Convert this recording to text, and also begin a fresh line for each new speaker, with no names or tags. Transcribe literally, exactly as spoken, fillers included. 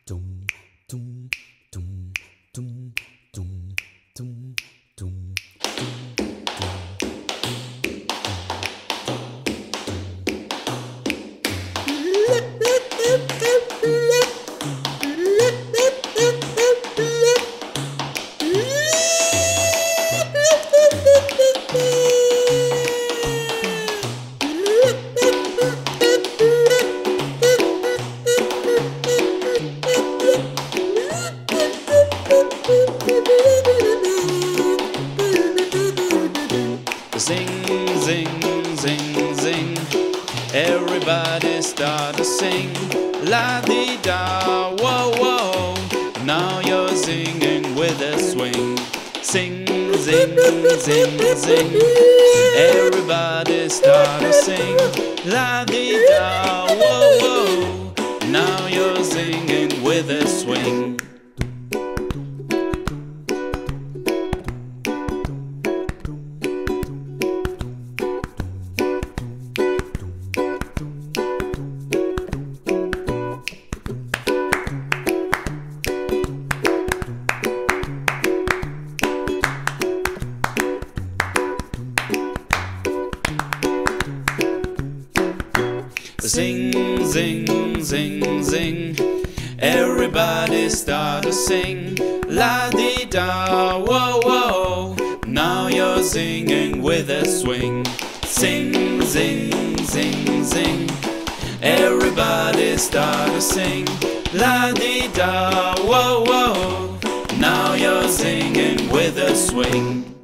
Dum, dum, dum, dum, dum, dum, dum,
Zing, zing, zing, zing. Everybody start to sing. La-di-da, whoa, whoa. Now you're singing with a swing. Sing, zing, zing, zing. Everybody start to sing. La-di-da, whoa, whoa. Now you're singing with a swing. Zing, zing, zing, zing. Everybody start to sing. La-di-da, whoa, whoa. Now you're singing with a swing. Sing, zing, zing, zing. Everybody start to sing. La-di-da, whoa, whoa. Now you're singing with a swing.